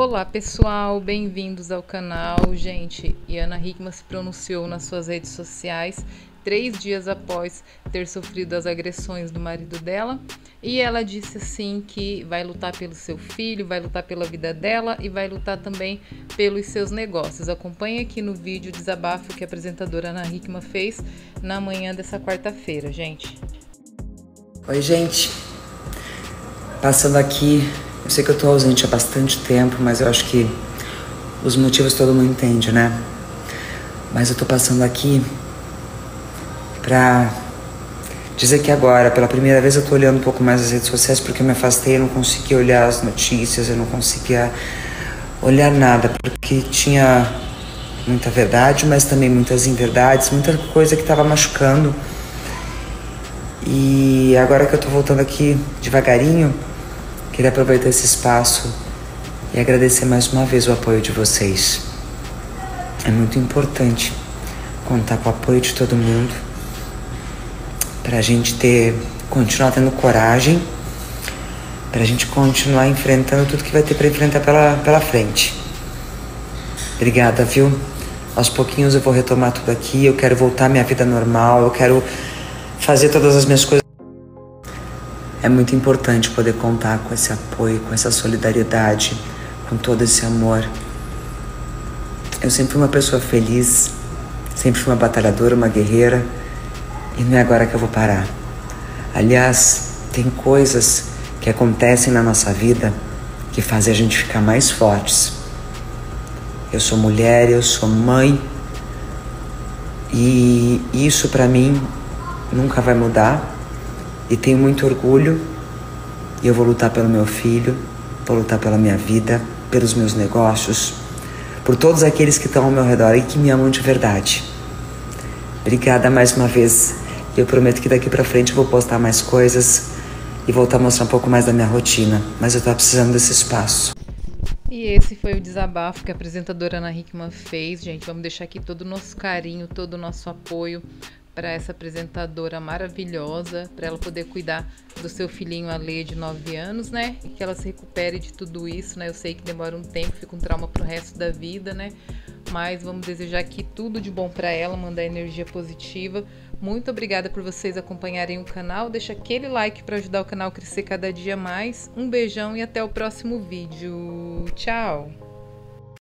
Olá pessoal, bem-vindos ao canal. Gente, Ana Hickman se pronunciou nas suas redes sociais 3 dias após ter sofrido as agressões do marido dela, e ela disse assim que vai lutar pelo seu filho, vai lutar pela vida dela e vai lutar também pelos seus negócios. Acompanhe aqui no vídeo o desabafo que a apresentadora Ana Hickman fez na manhã dessa quarta-feira, gente. Oi, gente. Passando aqui, eu sei que eu tô ausente há bastante tempo, mas eu acho que os motivos todo mundo entende, né? Mas eu tô passando aqui pra dizer que agora, pela primeira vez, eu tô olhando um pouco mais as redes sociais, porque eu me afastei, eu não conseguia olhar as notícias, eu não conseguia olhar nada, porque tinha muita verdade, mas também muitas inverdades, muita coisa que tava machucando. E agora que eu tô voltando aqui devagarinho, queria aproveitar esse espaço e agradecer mais uma vez o apoio de vocês. É muito importante contar com o apoio de todo mundo pra gente continuar tendo coragem, pra gente continuar enfrentando tudo que vai ter pra enfrentar pela frente. Obrigada, viu? Aos pouquinhos eu vou retomar tudo aqui, eu quero voltar à minha vida normal, eu quero fazer todas as minhas coisas. É muito importante poder contar com esse apoio, com essa solidariedade, com todo esse amor. Eu sempre fui uma pessoa feliz, sempre fui uma batalhadora, uma guerreira, e não é agora que eu vou parar. Aliás, tem coisas que acontecem na nossa vida que fazem a gente ficar mais fortes. Eu sou mulher, eu sou mãe, e isso pra mim nunca vai mudar. E tenho muito orgulho, e eu vou lutar pelo meu filho, vou lutar pela minha vida, pelos meus negócios, por todos aqueles que estão ao meu redor e que me amam de verdade. Obrigada mais uma vez. Eu prometo que daqui pra frente eu vou postar mais coisas e voltar a mostrar um pouco mais da minha rotina, mas eu tô precisando desse espaço. E esse foi o desabafo que a apresentadora Ana Hickman fez, gente. Vamos deixar aqui todo o nosso carinho, todo o nosso apoio para essa apresentadora maravilhosa, para ela poder cuidar do seu filhinho Ale de 9 anos, né? E que ela se recupere de tudo isso, né? Eu sei que demora um tempo, fica um trauma pro resto da vida, né? Mas vamos desejar aqui tudo de bom para ela, mandar energia positiva. Muito obrigada por vocês acompanharem o canal. Deixa aquele like para ajudar o canal a crescer cada dia mais. Um beijão e até o próximo vídeo. Tchau!